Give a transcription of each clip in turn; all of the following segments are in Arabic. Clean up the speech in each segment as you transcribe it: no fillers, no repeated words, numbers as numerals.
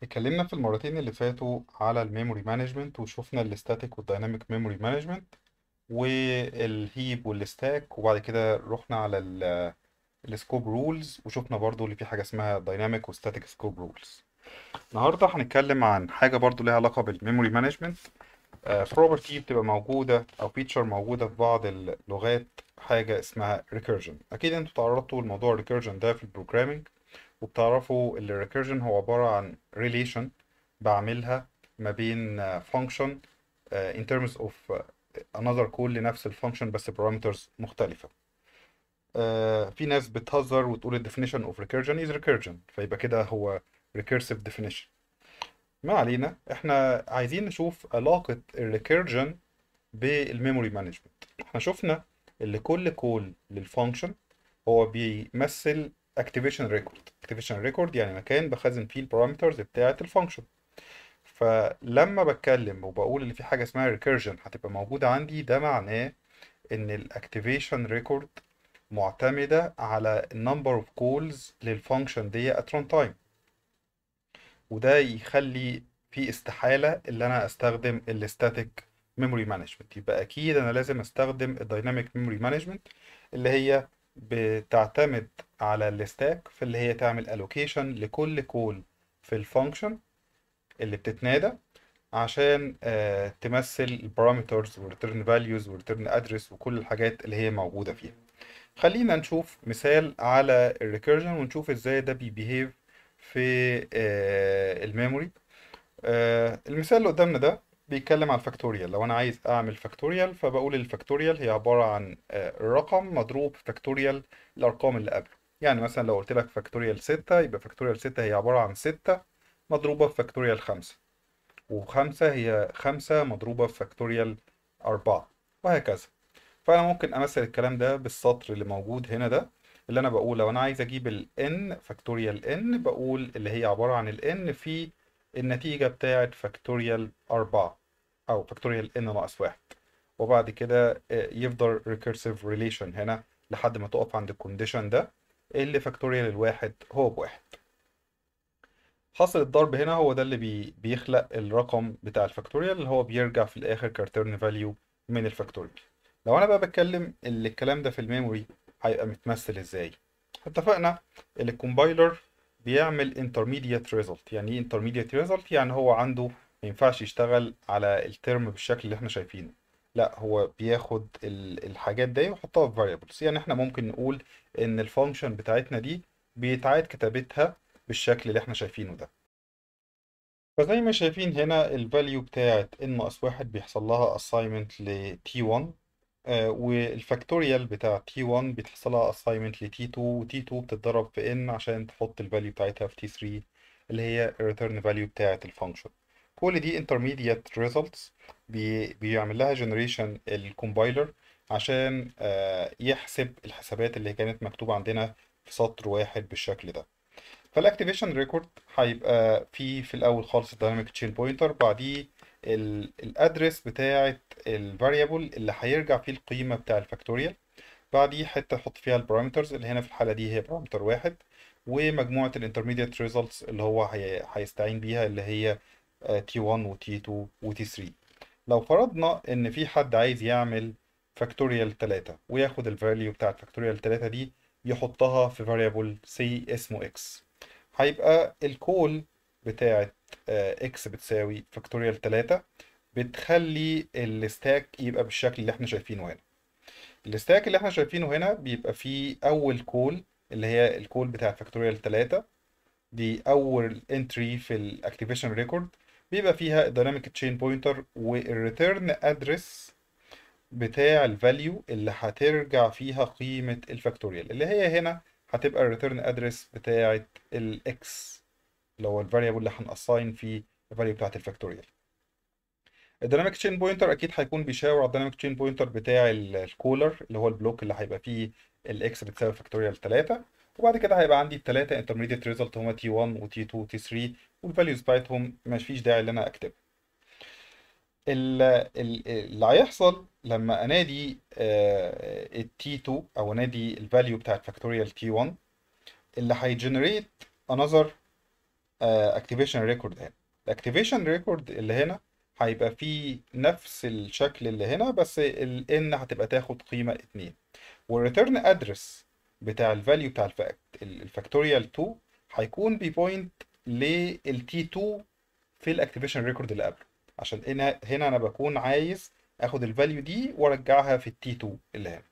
اتكلمنا في المرتين اللي فاتوا على الميموري مانجمنت وشفنا الاستاتيك والدايناميك ميموري مانجمنت والهيب والستاك، وبعد كده رحنا على السكوب رولز وشفنا برضو اللي فيه حاجة اسمها دايناميك وستاتيك سكوب رولز. النهارده هنتكلم عن حاجة برضو ليها علاقة بالميموري مانجمنت. بروبرتي بتبقى موجودة أو فيتشر موجودة في بعض اللغات، حاجة اسمها recursion. أكيد انتوا تعرضتوا لموضوع recursion ده في البروجرامينج، وبتعرفوا ال recursion هو عبارة عن relation بعملها ما بين function in terms of another call لنفس الفانكشن بس parameters مختلفة. في ناس بتهزر وتقول ال definition of recursion is recursion، فيبقى كده هو recursive definition. ما علينا، احنا عايزين نشوف علاقة ال recursion بالميموري مانجمنت. احنا شفنا اللي كل كول للفانكشن هو بيمثل اكتيفيشن ريكورد. اكتيفيشن ريكورد يعني مكان بخزن فيه البارامترز بتاعه الفانكشن. فلما بتكلم وبقول اللي في حاجه اسمها ريكيرجن هتبقى موجوده عندي، ده معناه ان الاكتيفيشن ريكورد معتمده على النمبر اوف كولز للفانكشن دي ات ران تايم، وده يخلي في استحالة اللي انا استخدم الستاتيك ميموري مانجمنت. يبقى اكيد انا لازم استخدم الدايناميك ميموري مانجمنت اللي هي بتعتمد على الستاك في اللي هي تعمل الوكيشن لكل كول في الفانكشن اللي بتتنادى عشان تمثل البارامترز والريتيرن فاليوز والريتيرن ادرس وكل الحاجات اللي هي موجودة فيها. خلينا نشوف مثال على الريكيرجن ونشوف ازاي ده بيبيهيف في الميموري. المثال اللي قدامنا ده بيتكلم عن فاكتوريال. لو انا عايز اعمل فاكتوريال فبقول الفاكتوريال هي عبارة عن رقم مضروب في فاكتوريال الارقام اللي قبله. يعني مثلا لو قلت لك فاكتوريال 6 يبقى فاكتوريال 6 هي عبارة عن 6 مضروبة في فاكتوريال 5، وخمسة هي 5 مضروبة في فاكتوريال 4، وهكذا. فأنا ممكن أمثل الكلام ده بالسطر اللي موجود هنا ده، اللي أنا بقول لو أنا عايز أجيب ال n فاكتوريال n بقول اللي هي عبارة عن ال n في النتيجة بتاعة فاكتوريال 4 أو فاكتوريال n ناقص 1، وبعد كده يفضل recursive relation هنا لحد ما تقف عند الكونديشن ده اللي فاكتوريال الواحد هو بواحد. حاصل الضرب هنا هو ده اللي بيخلق الرقم بتاع الفاكتوريال اللي هو بيرجع في الاخر كرتيرن فاليو من الفاكتوريال. لو انا بقى بتكلم اللي الكلام ده في الميموري هيبقى متمثل ازاي؟ اتفقنا ان الكومبايلر بيعمل intermediate result. يعني ايه intermediate result؟ يعني هو عنده ما ينفعش يشتغل على الترم بالشكل اللي احنا شايفينه، لا هو بياخد الحاجات دي ويحطها في variables. يعني احنا ممكن نقول ان الفانكشن بتاعتنا دي بيتعاد كتابتها بالشكل اللي احنا شايفينه ده. فزي ما شايفين هنا الفاليو بتاعت n ناقص واحد بيحصل لها assignment ل t1، والفاكتوريال بتاع t1 بيتحصل لها assignment ل t2، و t2 بتتضرب في n عشان تحط الفاليو بتاعتها في t3 اللي هي return value بتاعت الفانكشن. كل دي intermediate results بيعمل لها generation الكومبايلر عشان يحسب الحسابات اللي كانت مكتوبة عندنا في سطر واحد بالشكل ده. فالاكتيفيشن ريكورد هيبقى في الاول خالص الدايناميك تشين بوينتر، بعديه الادرس بتاعه الفاريبل اللي هيرجع فيه القيمه بتاع الفاكتوريال، بعديه حته احط فيها البارامترز اللي هنا في الحاله دي هي بارامتر واحد، ومجموعه الانترميديت ريزلتس اللي هو هيستعين بيها اللي هي تي 1 وتي 2 وتي 3. لو فرضنا ان في حد عايز يعمل فاكتوريال 3 وياخد الفاليو بتاعت فاكتوريال 3 دي يحطها في variable سي اسمه x، هيبقى الكول بتاعت x بتساوي فاكتوريال 3 بتخلي الستاك يبقى بالشكل اللي احنا شايفينه هنا. الستاك اللي احنا شايفينه هنا بيبقى فيه اول كول اللي هي الكول بتاع فاكتوريال 3، دي اول انتري في الاكتيفيشن ريكورد، بيبقى فيها الديناميك تشين بوينتر والريتيرن ادرس بتاع الفاليو اللي هترجع فيها قيمة الفاكتوريال اللي هي هنا هتبقى الريتيرن ادرس بتاعة الاكس اللي هو الفاريبل اللي هنأساين فيه الفاليو بتاعة الفاكتوريال. الديناميك تشين بوينتر اكيد هيكون بيشاور على الديناميك تشين بوينتر بتاع الكولر اللي هو البلوك اللي هيبقى فيه الاكس بتساوي فاكتوريال 3، وبعد كده هيبقى عندي الثلاثه انترميديت ريزلت هما تي 1 وتي 2 وتي 3، والفاليوز بتاعتهم مفيش داعي ان انا اكتبها. اللي هيحصل لما انادي التي 2 او انادي الفاليو بتاعت فاكتوريال تي 1 اللي هيجنريت انذر اكتيفيشن ريكورد هنا. الاكتيفيشن ريكورد اللي هنا هيبقى فيه نفس الشكل اللي هنا، بس ال n هتبقى تاخد قيمة 2، والريتيرن ادرس بتاع الفاليو بتاع الفاكتوريال 2 هيكون بيبوينت للتي 2 في الاكتيفيشن ريكورد اللي قبله، عشان هنا انا بكون عايز اخد الفاليو دي وارجعها في التي 2 اللي هنا.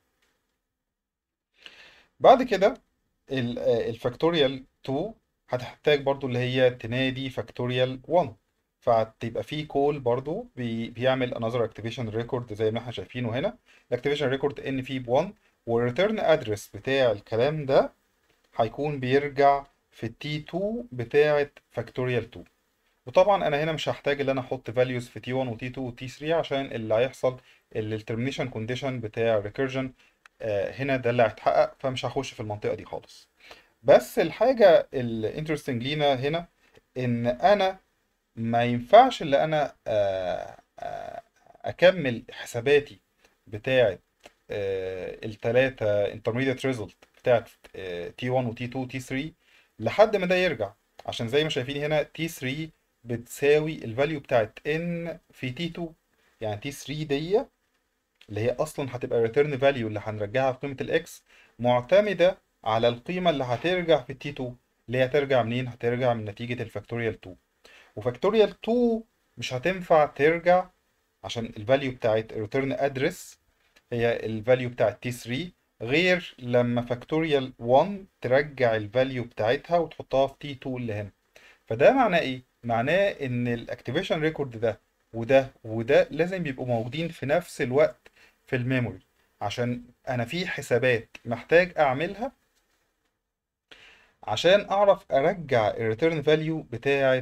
بعد كده الفاكتوريال 2 هتحتاج برضو اللي هي تنادي فاكتوريال 1، فهتبقى في كول برضو بيعمل another activation record زي ما احنا شايفينه هنا. الاكتيفيشن ريكورد ان فيه ب1، والريتيرن ادرس بتاع الكلام ده هيكون بيرجع في التي 2 بتاعه فاكتوريال 2. وطبعا انا هنا مش هحتاج ان انا احط values في تي 1 وتي 2 وتي 3، عشان اللي هيحصل الترمينيشن كونديشن بتاع recursion هنا ده اللي هيتحقق، فمش هخش في المنطقة دي خالص. بس الحاجة الانترستنج لينا هنا ان انا ما ينفعش اللي انا اكمل حساباتي بتاعة التلاتة intermediate result بتاعة تي 1 وتي 2 وتي 3 لحد ما ده يرجع، عشان زي ما شايفين هنا تي 3 بتساوي الفاليو بتاعت n في تي 2. يعني تي 3 دي اللي هي اصلا هتبقى return value اللي هنرجعها في قيمة الاكس معتمدة على القيمة اللي هترجع في التي 2، اللي هي هترجع منين؟ هترجع من نتيجة الفاكتوريال 2. وفاكتوريال 2 مش هتنفع ترجع عشان الفاليو بتاعت return address هي الفاليو بتاعت تي 3، غير لما فاكتوريال 1 ترجع الفاليو بتاعتها وتحطها في تي 2 اللي هنا. فده معناه ايه؟ معناه ان الاكتيفيشن ريكورد ده وده لازم يبقوا موجودين في نفس الوقت في الميموري، عشان انا في حسابات محتاج اعملها عشان اعرف ارجع الريتيرن فاليو بتاعه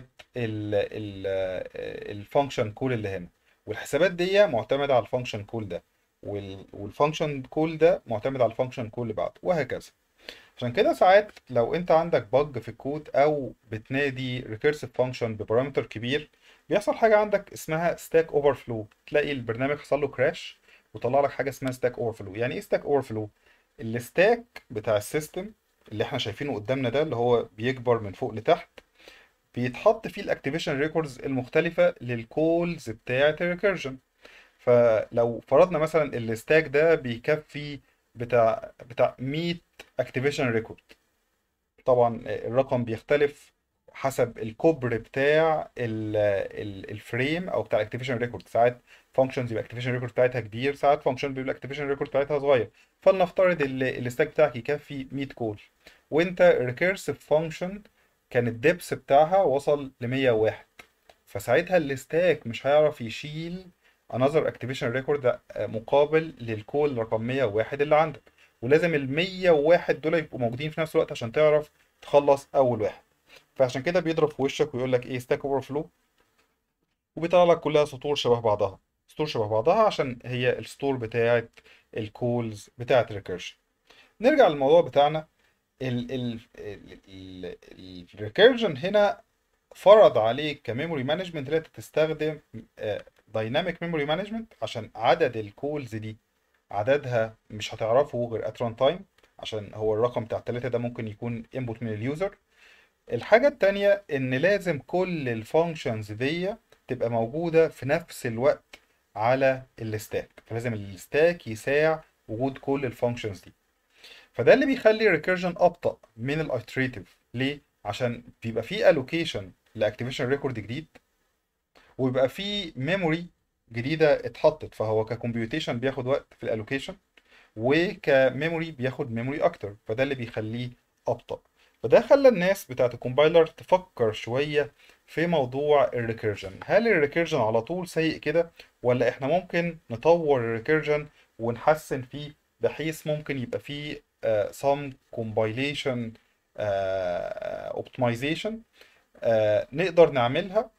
الفانكشن كول اللي هنا، والحسابات دي معتمده على الفانكشن كول ده، والفانكشن كول ده معتمد على الفانكشن كول اللي بعده، وهكذا. عشان كده ساعات لو انت عندك بج في الكود او بتنادي recursive function ببارامتر كبير، بيحصل حاجة عندك اسمها stack overflow، تلاقي البرنامج حصل له كراش وطلع لك حاجة اسمها stack overflow. يعني ايه stack overflow؟ الستاك بتاع السيستم اللي احنا شايفينه قدامنا ده اللي هو بيكبر من فوق لتحت، بيتحط فيه الاكتيفيشن ريكوردز المختلفة للكولز بتاعة الريكيرجن. فلو فرضنا مثلا الستاك ده بيكفي بتاع 100 اكتيفيشن ريكورد، طبعا الرقم بيختلف حسب الكوبر بتاع الفريم او بتاع الاكتيفيشن ريكورد. ساعات فانكشنز يبقى الاكتيفيشن ريكورد بتاعتها كبير، ساعات فانكشن بيبقى الاكتيفيشن ريكورد بتاعتها صغير. فلنفترض الستاك بتاعك يكفي 100 كول، وانت ريكيرسيف فانكشن كان الدبس بتاعها وصل ل 101، فساعتها الستاك مش هيعرف يشيل another activation record مقابل للكول رقم 101 اللي عندك، ولازم ال 101 دول يبقوا موجودين في نفس الوقت عشان تعرف تخلص اول واحد. فعشان كده بيضرب في وشك ويقول لك ايه ستاك اوفر فلو، وبيطلع لك كلها سطور شبه بعضها، سطور شبه بعضها عشان هي السطور بتاعت الكولز بتاعت ريكيرشن. نرجع للموضوع بتاعنا. الريكيرجن هنا فرض عليك كميموري مانجمنت ان انت تستخدم دايناميك ميموري مانجمنت، عشان عدد الكولز دي عددها مش هتعرفه غير ات ران تايم، عشان هو الرقم بتاع التلاتة ده ممكن يكون انبوت من اليوزر. الحاجة التانية ان لازم كل الفانكشنز دي تبقى موجودة في نفس الوقت على الستاك، فلازم الستاك يساع وجود كل الفانكشنز دي. فده اللي بيخلي الريكيرجن ابطأ من الايتريتيف. ليه؟ عشان بيبقى فيه الوكيشن لاكتيفيشن ريكورد جديد، ويبقى فيه ميموري جديدة اتحطت، فهو ككمبيوتيشن بياخد وقت في الالوكيشن، وكميموري بياخد ميموري اكتر، فده اللي بيخليه ابطأ. فده خلى الناس بتاعت الكومبايلر تفكر شوية في موضوع الريكيرجن. هل الريكيرجن على طول سيء كده، ولا احنا ممكن نطور الريكيرجن ونحسن فيه بحيث ممكن يبقى فيه some compilation optimization نقدر نعملها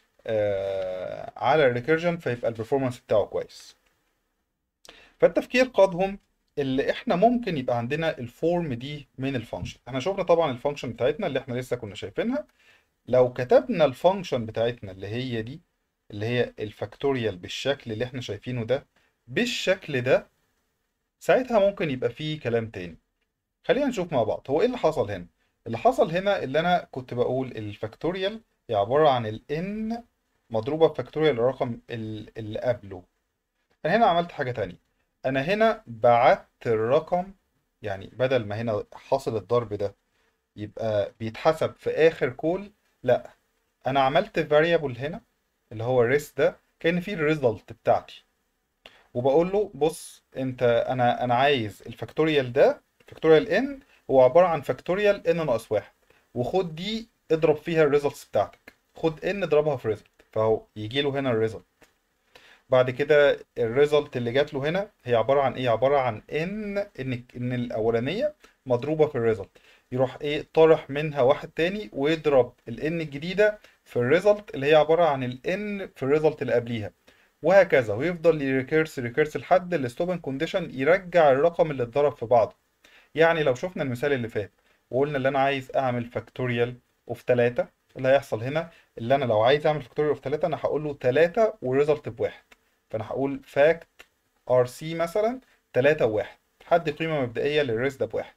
على الريكيرجن فيبقى البرفورمانس بتاعه كويس. فالتفكير قادهم اللي احنا ممكن يبقى عندنا الفورم دي من الفانكشن. احنا شفنا طبعا الفانكشن بتاعتنا اللي احنا لسه كنا شايفينها. لو كتبنا الفانكشن بتاعتنا اللي هي دي اللي هي الفاكتوريال بالشكل اللي احنا شايفينه ده بالشكل ده، ساعتها ممكن يبقى فيه كلام تاني. خلينا نشوف مع بعض هو ايه اللي حصل هنا. اللي حصل هنا اللي انا كنت بقول الفاكتوريال هي عبارة عن ال n مضروبة في فاكتوريال الرقم اللي قبله. انا هنا عملت حاجة تانية، انا هنا بعت الرقم، يعني بدل ما هنا حاصل الضرب ده يبقى بيتحسب في اخر كول، لا، انا عملت variable هنا اللي هو الريس ده كان فيه الريزلت بتاعتي، وبقول له بص انت، انا عايز الفاكتوريال ده، فاكتوريال ان هو عباره عن فاكتوريال ان ناقص واحد، وخد دي اضرب فيها الريزلتس بتاعتك، خد ان اضربها في ريزلت، فهو يجي له هنا الريزلت. بعد كده الريزلت اللي جات له هنا هي عباره عن ايه؟ عباره عن ان الاولانيه مضروبه في الريزلت، يروح ايه طارح منها واحد تاني ويضرب الان الجديده في الريزلت اللي هي عباره عن الان في الريزلت اللي قبليها، وهكذا، ويفضل ريكيرس لحد الستوبنج كونديشن يرجع الرقم اللي اتضرب في بعضه. يعني لو شفنا المثال اللي فات وقلنا اللي انا عايز اعمل فاكتوريال اوف 3، اللي هيحصل هنا اللي انا لو عايز اعمل فاكتوريال اوف 3 انا هقول له 3 والريزلت بواحد، فانا هقول فاكت ار سي مثلا 3 وواحد، حد قيمة مبدئية للريس ده بواحد،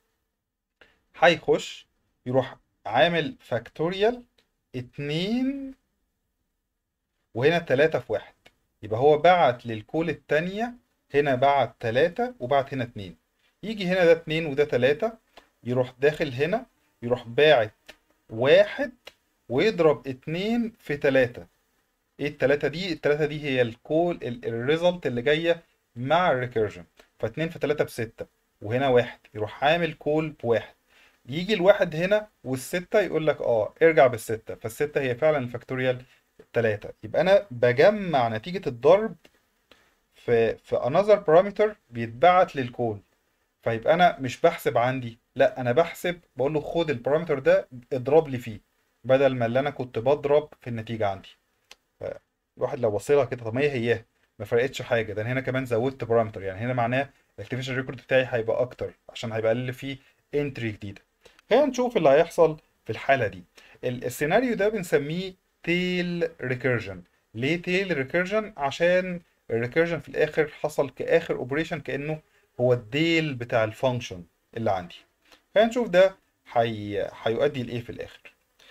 هيخش يروح عامل فاكتوريال 2 وهنا 3 في واحد، يبقى هو بعت للكول التانية، هنا بعت 3 وبعت هنا 2، يجي هنا ده 2 وده 3، يروح داخل هنا يروح باعت واحد ويضرب 2 في 3. ايه التلاتة دي؟ التلاتة دي هي الكول الريزلت اللي جاية مع الريكيرجن، ف2 في 3 ب6، وهنا واحد يروح عامل كول بواحد، يجي الواحد هنا والستة يقول لك اه ارجع بالستة، فالستة هي فعلا الفاكتوريال 3، يبقى انا بجمع نتيجة الضرب في another parameter بيتبعت للكول، فيبقى انا مش بحسب عندي، لا انا بحسب بقول له خد البارامتر ده اضرب لي فيه، بدل ما اللي انا كنت بضرب في النتيجة عندي. الواحد لو بص لها كده، طب ما هي ما فرقتش حاجة، ده انا هنا كمان زودت بارامتر، يعني هنا معناه الاكتيفيشن ريكورد بتاعي هيبقى اكتر عشان هيبقى اقل فيه انتري جديدة. خلينا نشوف اللي هيحصل في الحالة دي. السيناريو ده بنسميه تيل ريكيرجن. ليه تيل ريكيرجن؟ عشان الريكيرجن في الاخر حصل كاخر اوبريشن كانه هو الديل بتاع الفانكشن اللي عندي. خلينا نشوف ده هيؤدي لايه في الاخر.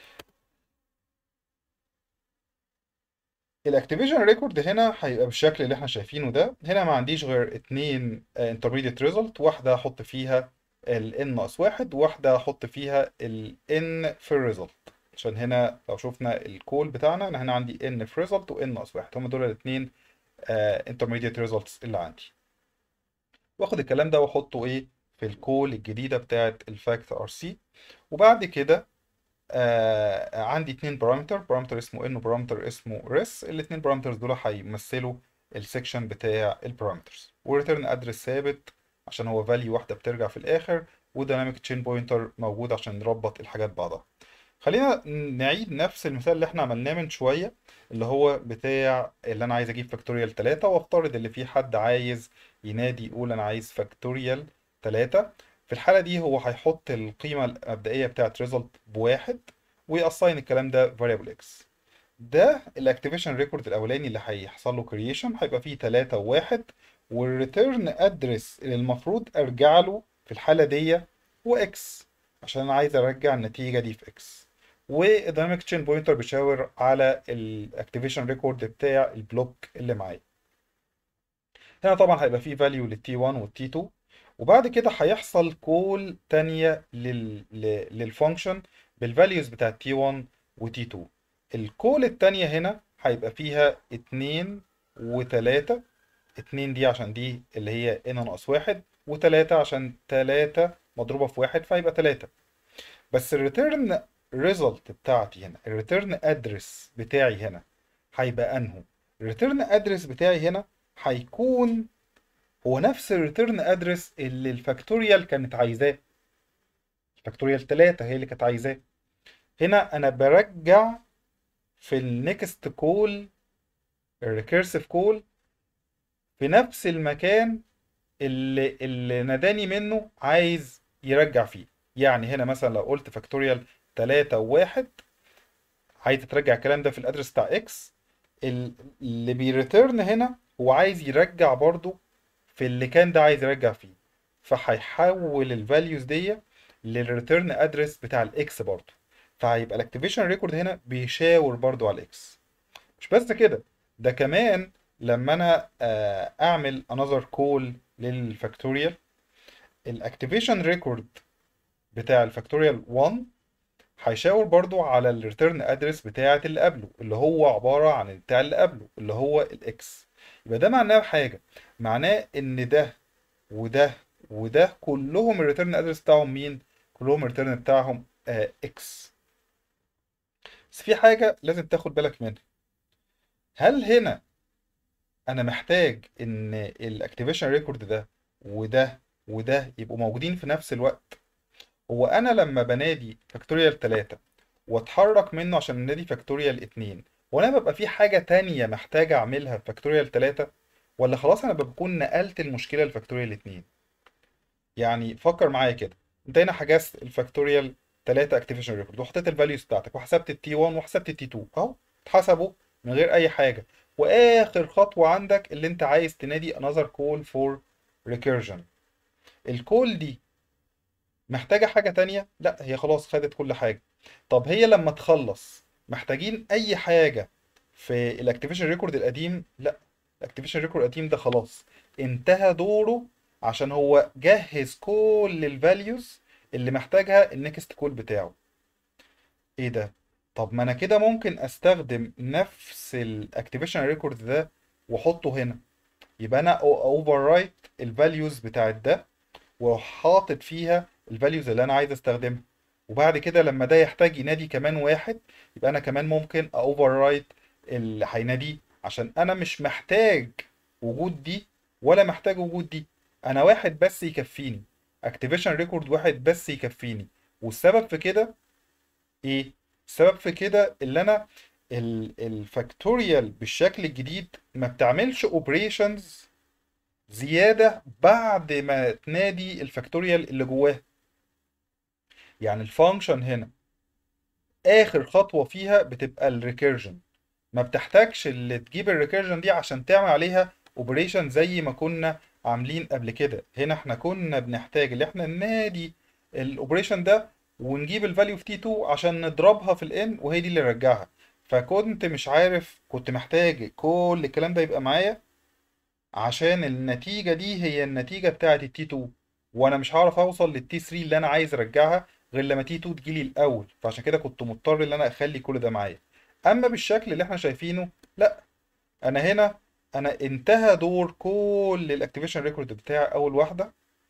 الاكتيفيشن ريكورد هنا هيبقى بالشكل اللي احنا شايفينه ده، هنا ما عنديش غير اتنين انترميديت ريزلت، واحدة احط فيها ال n ناقص واحد، وواحدة احط فيها ال n في الريزلت، عشان هنا لو شفنا الكول بتاعنا انا هنا عندي n في ريزلت و n ناقص واحد، هم دول الاتنين انترميديت ريزلتس اللي عندي. واخد الكلام ده واحطه ايه في الكول الجديدة بتاعت الفاكت ار سي. وبعد كده عندي اتنين بارامتر، بارامتر اسمه ان وبارامتر اسمه ريس، الاتنين بارامترز دول هيمثلوا السكشن بتاع البارامترز، والريتيرن ادرس ثابت عشان هو فاليو واحدة بترجع في الاخر، وديناميك تشين بوينتر موجود عشان نربط الحاجات بعضها. خلينا نعيد نفس المثال اللي احنا عملناه من شوية، اللي هو بتاع اللي انا عايز اجيب فاكتوريال 3، وافترض اللي في حد عايز ينادي يقول انا عايز فاكتوريال 3. في الحالة دي هو هيحط القيمة المبدئية بتاعت result بواحد، ويأساين الكلام ده variable x. ده الاكتيفيشن ريكورد الاولاني اللي هيحصل له كرييشن، هيبقى فيه 3 و1، والريتيرن ادرس اللي المفروض ارجع له في الحالة دي هو x، عشان انا عايز ارجع النتيجة دي في x، والديناميك تشين بوينتر بيشاور على الاكتيفيشن ريكورد بتاع البلوك اللي معايا. هنا طبعا هيبقى فيه فاليو للتي 1 والتي 2، وبعد كده هيحصل كول تانية للفانكشن بالفاليوز بتاعت تي 1 وتي 2. الكول التانية هنا هيبقى فيها 2 و3، 2 دي عشان دي اللي هي n ناقص واحد، و3 عشان 3 مضروبة في واحد فهيبقى 3. بس الريتيرن ريزلت بتاعتي هنا، الريتيرن ادرس بتاعي هنا هيبقى انهو؟ الريتيرن ادرس بتاعي هنا هيكون هو نفس الريتيرن ادرس اللي الفاكتوريال كانت عايزاه، الفاكتوريال 3 هي اللي كانت عايزاه. هنا انا برجع في النكست كول، الريكيرسيف كول، في نفس المكان اللي ناداني منه عايز يرجع فيه. يعني هنا مثلا لو قلت فاكتوريال 3 و1، عايز ترجع الكلام ده في الادرس بتاع اكس، اللي بيريتيرن هنا هو عايز يرجع برضو في اللي كان ده عايز يرجع فيه، فهيحول الفاليوز دي للريتيرن ادرس بتاع الاكس برضه. فهيبقى الاكتيفيشن ريكورد هنا بيشاور برضه على الاكس. مش بس كده، ده كمان لما انا اعمل another call للفاكتوريال، الاكتيفيشن ريكورد بتاع الفاكتوريال 1 هيشاور برضو على الريتيرن ادرس بتاعه اللي قبله، اللي هو عباره عن بتاع اللي قبله اللي هو الاكس. يبقى ده معناه حاجه، معناه ان ده وده وده كلهم الريتيرن ادرس بتاعهم مين؟ كلهم الريتيرن بتاعهم اكس. بس في حاجه لازم تاخد بالك منها. هل هنا انا محتاج ان الاكتيفيشن ريكورد ده وده وده يبقوا موجودين في نفس الوقت؟ هو انا لما بنادي فاكتوريال 3 واتحرك منه عشان نادي فاكتوريال 2، وانا ببقى في حاجة تانية محتاج اعملها في فاكتوريال 3، ولا خلاص انا بكون نقلت المشكلة لفاكتوريال 2؟ يعني فكر معايا كده. انت هنا حجزت الفاكتوريال 3 اكتيفيشن ريكورد وحطيت الفاليوز بتاعتك وحسبت التي 1 وحسبت التي 2 اهو، اتحسبوا من غير اي حاجة. واخر خطوة عندك اللي انت عايز تنادي another call for recursion. الكول دي محتاجة حاجة تانية؟ لا، هي خلاص خدت كل حاجة. طب هي لما تخلص محتاجين أي حاجة في الاكتيفيشن ريكورد القديم؟ لا، الاكتيفيشن ريكورد القديم ده خلاص انتهى دوره، عشان هو جهز كل الفاليوز اللي محتاجها النكست كول بتاعه. ايه ده؟ طب ما انا كده ممكن استخدم نفس الاكتيفيشن ريكورد ده واحطه هنا. يبقى انا اوفر رايت الفاليوز بتاعت ده وحاطط فيها الفاليوز اللي انا عايز استخدمها. وبعد كده لما ده يحتاج ينادي كمان واحد، يبقى انا كمان ممكن اوفر رايت اللي هيناديه، عشان انا مش محتاج وجود دي ولا محتاج وجود دي. انا واحد بس يكفيني، اكتيفيشن ريكورد واحد بس يكفيني. والسبب في كده ايه؟ السبب في كده اللي انا الفاكتوريال بالشكل الجديد ما بتعملش اوبريشنز زيادة بعد ما تنادي الفاكتوريال اللي جواه. يعني الفانكشن هنا آخر خطوة فيها بتبقى الريكيرجن، ما بتحتاجش اللي تجيب الريكيرجن دي عشان تعمل عليها اوبريشن زي ما كنا عاملين قبل كده. هنا احنا كنا بنحتاج اللي احنا ننادي الاوبريشن ده ونجيب الفاليو في تي 2 عشان نضربها في الان وهي دي اللي نرجعها. فكنت مش عارف، كنت محتاج كل الكلام ده يبقى معايا عشان النتيجة دي هي النتيجة بتاعة التي 2، وانا مش هعرف اوصل للتي 3 اللي انا عايز ارجعها غير لما تي 2 تجيلي الاول. فعشان كده كنت مضطر ان انا اخلي كل ده معايا. اما بالشكل اللي احنا شايفينه لا، انا هنا انا انتهى دور كل الاكتيفيشن ريكورد بتاع اول واحدة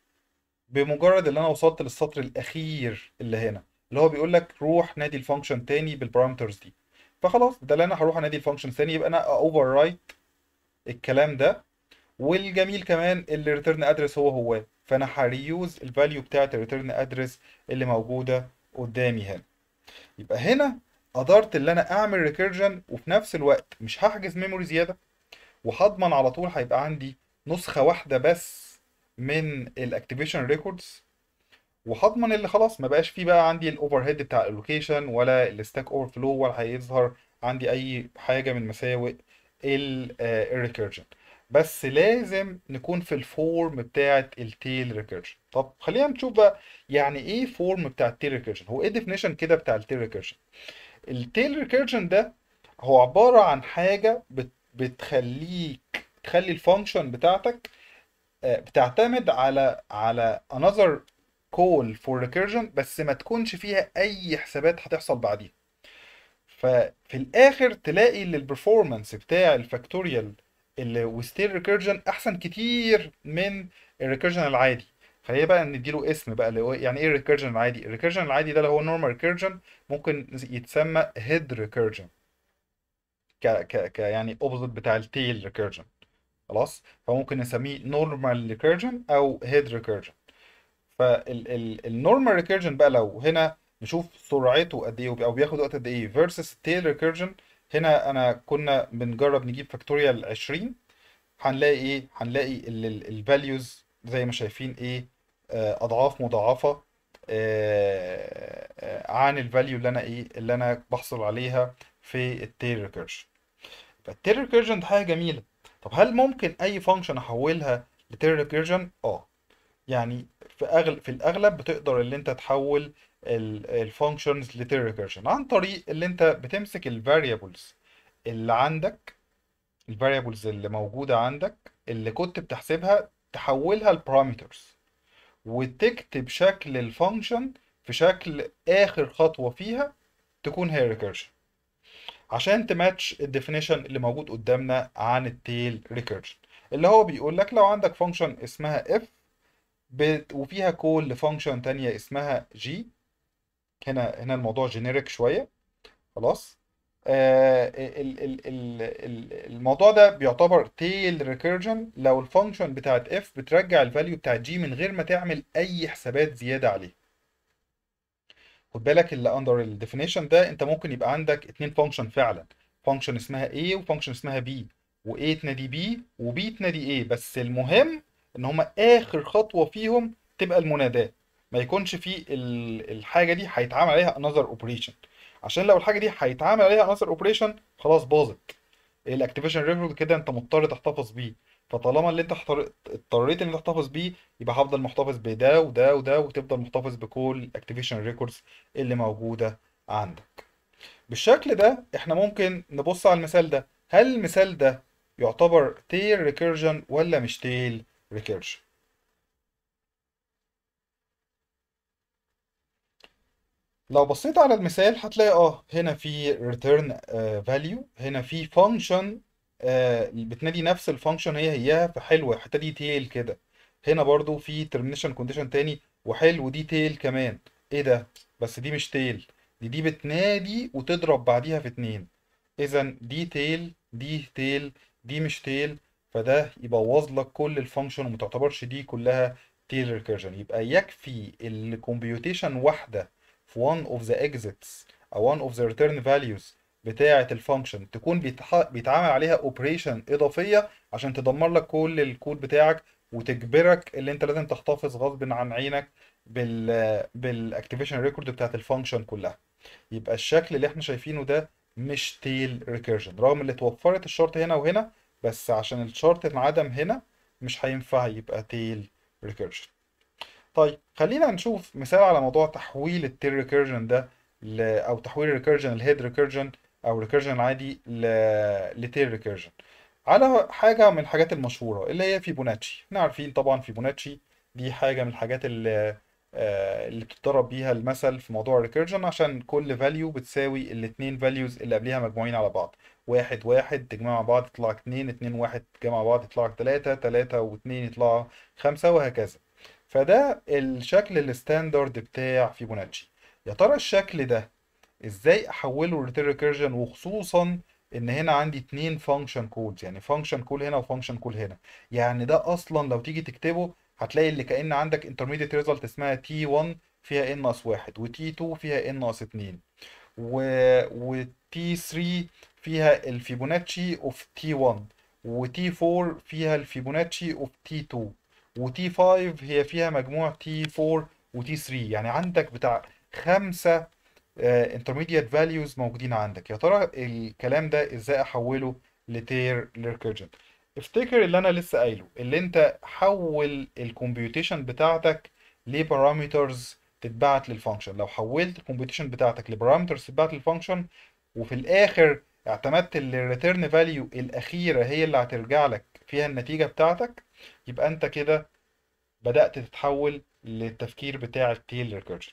بمجرد ان انا وصلت للسطر الاخير اللي هنا، اللي هو بيقول لك روح نادي الفانكشن تاني بالبارامترز دي. فخلاص ده اللي انا هروح انادي الفانكشن ثاني، يبقى انا اوفر رايت الكلام ده. والجميل كمان الريتيرن ادرس هو فانا هريوز الفاليو بتاعت الريتيرن ادرس اللي موجوده قدامي هنا. يبقى هنا قدرت ان انا اعمل ريكيرجن وفي نفس الوقت مش هحجز ميموري زياده، وهضمن على طول هيبقى عندي نسخه واحده بس من الاكتيفيشن ريكوردز. وهضمن اللي خلاص ما بقاش فيه بقى عندي الاوفر هيد بتاع اللوكيشن ولا الستاك اوفر فلو ولا هيظهر عندي اي حاجه من مساوئ الريكيرجن. بس لازم نكون في الفورم بتاعه التيل ريكيرجن. طب خلينا نشوف بقى يعني ايه فورم بتاع التيل ريكيرجن. هو ايه ديفينيشن كده بتاع التيل ريكيرجن؟ التيل ريكيرجن ده هو عباره عن حاجه بتخليك تخلي الفانكشن بتاعتك بتعتمد على another call for recursion، بس ما تكونش فيها اي حسابات هتحصل بعديها. ففي الاخر تلاقي ان البرفورمانس بتاع الفاكتوريال اللي وستيل ريكيرجن احسن كتير من الريكيرجن العادي. خلينا بقى نديله اسم بقى اللي هو يعني ايه الريكيرجن العادي. الريكيرجن العادي ده اللي هو نورمال ريكيرجن، ممكن يتسمى هيد ريكيرجن ك يعني اوبوزيت بتاع التيل ريكيرجن. خلاص، فممكن نسميه نورمال ريكيرجن او هيد ريكيرجن. فالنورمال ريكيرجن بقى لو هنا نشوف سرعته قد ايه او بياخد وقت قد ايه فيرسس التيل ريكيرجن. هنا انا كنا بنجرب نجيب فاكتوريال 20، هنلاقي ايه؟ هنلاقي الفاليوز زي ما شايفين ايه، اضعاف مضاعفة عن الفاليو اللي انا ايه اللي انا بحصل عليها في التيل ريكيرجن. فالتيل ريكيرجن ده حاجة جميلة. طب هل ممكن اي فانكشن احولها لتيل ريكيرجن؟ اه، يعني في الاغلب بتقدر اللي انت تحول الفانكشنز لتيل ريكيرجن عن طريق اللي انت بتمسك الفاريبلز اللي عندك، الفاريبلز اللي موجودة عندك اللي كنت بتحسبها، تحولها لبارامترز وتكتب شكل الفانكشن في شكل اخر خطوة فيها تكون هي ريكيرجن، عشان تماتش الديفينيشن اللي موجود قدامنا عن التيل ريكيرجن، اللي هو بيقول لك لو عندك فانكشن اسمها اف وفيها كول لفانكشن تانية اسمها جي. هنا الموضوع جينيريك شوية. خلاص. الموضوع ده بيعتبر تيل ريكيرجن لو الفانكشن بتاعت اف بترجع الفاليو بتاعت جي من غير ما تعمل اي حسابات زيادة عليه. خد بالك اللي اندر الديفينيشن ده انت ممكن يبقى عندك اتنين فانكشن فعلا، فانكشن اسمها A وفانكشن اسمها B، و A تنادي B وB تنادي A، بس المهم ان هما اخر خطوة فيهم تبقى المناداة، ما يكونش في الحاجة دي هيتعامل عليها another operation، عشان لو الحاجة دي هيتعامل عليها another operation خلاص باظت. الاكتيفيشن ريكورد كده انت مضطر تحتفظ بيه، فطالما اللي انت اضطريت ان انت تحتفظ بيه يبقى هفضل محتفظ بده وده وده، وتفضل محتفظ بكل الاكتيفيشن ريكوردز اللي موجوده عندك. بالشكل ده احنا ممكن نبص على المثال ده، هل المثال ده يعتبر تيل ريكيرجن ولا مش تيل ريكيرجن؟ لو بصيت على المثال هتلاقي هنا في return value، هنا في function بتنادي نفس الفانكشن هي فحلوة الحتة دي تيل كده. هنا برضو في termination condition تاني وحلو دي تيل كمان. ايه ده؟ بس دي مش تيل، دي بتنادي وتضرب بعديها في اتنين، اذا دي تيل دي تيل دي مش تيل، فده يبوظ لك كل الفانكشن وما تعتبرش دي كلها تيل ريكيرجن. يبقى يكفي الكمبيوتيشن واحدة في one of the exits او one of the return values بتاعة الفانكشن تكون بيتعامل عليها اوبريشن اضافية عشان تدمر لك كل الكود بتاعك، وتجبرك اللي انت لازم تحتفظ غصب عن عينك بالاكتيفيشن ريكورد بتاعت الفانكشن كلها. يبقى الشكل اللي احنا شايفينه ده مش تيل ريكيرجن، رغم اللي اتوفرت الشرط هنا وهنا، بس عشان الشرط انعدم هنا مش هينفع يبقى تيل ريكيرجن. طيب خلينا نشوف مثال على موضوع تحويل التيل ريكيرجن ده او تحويل الريكيرجن الهيد ريكيرجن او ريكيرجن العادي لتيل ريكيرجن على حاجه من الحاجات المشهوره اللي هي فيبوناتشي. احنا عارفين طبعا فيبوناتشي دي حاجه من الحاجات اللي بتضرب بيها المثل في موضوع الريكيرجن، عشان كل فاليو بتساوي الاتنين فاليوز اللي قبليها مجموعين على بعض، واحد واحد تجمع مع بعض يطلع اتنين، اتنين واحد تجمع مع بعض يطلع تلاتة، تلاتة واتنين يطلع خمسة، وهكذا. فده الشكل الستاندرد بتاع فيبوناتشي. يا ترى الشكل ده ازاي احوله لتيل ريكيرجن، وخصوصا ان هنا عندي اتنين فانكشن كولز، يعني فانكشن كول هنا وفانكشن كول هنا. يعني ده اصلا لو تيجي تكتبه هتلاقي اللي كأن عندك intermediate result اسمها T1 فيها n ناقص واحد، و T2 فيها n ناقص اتنين، و T3 فيها الفيبوناتشي اوف T1، و T4 فيها الفيبوناتشي اوف T2، و T5 هي فيها مجموع T4 و T3. يعني عندك بتاع خمسة intermediate values موجودين عندك. يا ترى الكلام ده ازاي احوله لتير ريكيرجن؟ افتكر اللي انا لسه قايله، اللي انت حول الكمبيوتيشن بتاعتك لبارامترز تتبعت للفانكشن. لو حولت الكمبيوتيشن بتاعتك لبارامترز تتبعت للفانكشن وفي الاخر اعتمدت الريتيرن فاليو الاخيره هي اللي هترجع لك فيها النتيجه بتاعتك، يبقى انت كده بدأت تتحول للتفكير بتاع التيل ريكيرجن.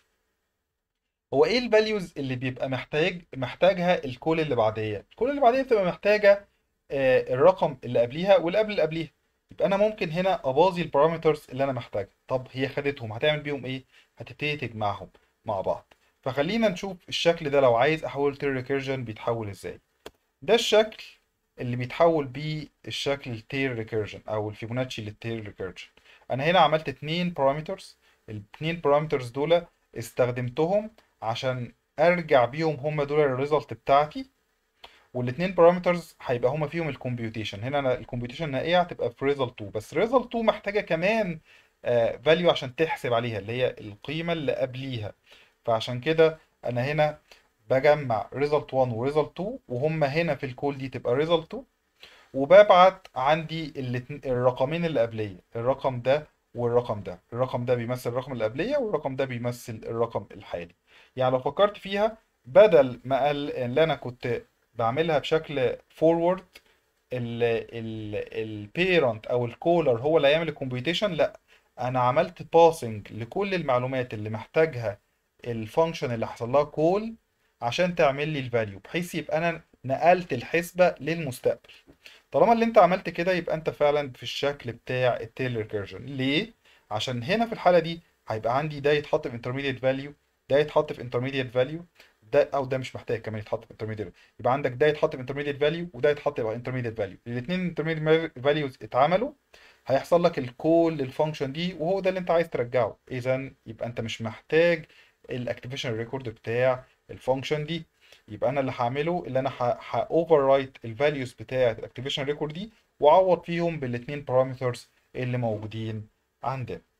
هو ايه الفاليوز اللي بيبقى محتاجها الكول اللي بعديه؟ الكول اللي بعديه بتبقى محتاجه الرقم اللي قبليها واللي قبل اللي قبليها. يبقى انا ممكن هنا اباظي البارامترز اللي انا محتاجها. طب هي خدتهم هتعمل بيهم ايه؟ هتبتدي تجمعهم مع بعض. فخلينا نشوف الشكل ده لو عايز احول تيل ريكيرجن بيتحول ازاي. ده الشكل اللي بيتحول بيه الشكل التيل ريكيرجن او الفيبوناتشي للتيل ريكيرجن. انا هنا عملت اتنين بارامترز، الاتنين بارامترز دول استخدمتهم عشان ارجع بيهم هم دول الريزلت بتاعتي، والاتنين بارامترز هيبقى هما فيهم الكمبيوتيشن. هنا انا الكمبيوتيشن النهائيه هتبقى في ريزلت 2، بس ريزلت 2 محتاجه كمان فاليو عشان تحسب عليها اللي هي القيمه اللي قبليها. فعشان كده انا هنا بجمع result 1 و result 2 وهم هنا في الكول دي تبقى result 2، وببعت عندي الرقمين اللي قبليه، الرقم ده والرقم ده، الرقم ده بيمثل الرقم اللي قبليه والرقم ده بيمثل الرقم الحالي. يعني لو فكرت فيها، بدل ما قال اللي انا كنت بعملها بشكل فورورد، البيرنت او الكولر هو اللي هيعمل الكمبيوتيشن، لا، انا عملت باسنج لكل المعلومات اللي محتاجها الفانكشن اللي حصل لها كول عشان تعمل لي الفاليو، بحيث يبقى انا نقلت الحسبة للمستقبل. طالما اللي انت عملت كده يبقى انت فعلا في الشكل بتاع التيل ريكيرجن. ليه؟ عشان هنا في الحالة دي هيبقى عندي ده يتحط في intermediate value، ده يتحط في intermediate value، ده او ده مش محتاج كمان يتحط في intermediate، يبقى عندك ده يتحط في intermediate value وده يتحط يبقى intermediate value، الاثنين intermediate values اتعملوا، هيحصل لك الكول للفانكشن دي وهو ده اللي انت عايز ترجعه. اذا يبقى انت مش محتاج الاكتيفيشن ريكورد بتاع الفانكشن دي. يبقى انا اللي هعمله اللي انا اوفر رايت الفاليوز بتاعه الاكتيفيشن ريكورد دي واعوض فيهم بالاثنين بارامترز اللي موجودين عندنا.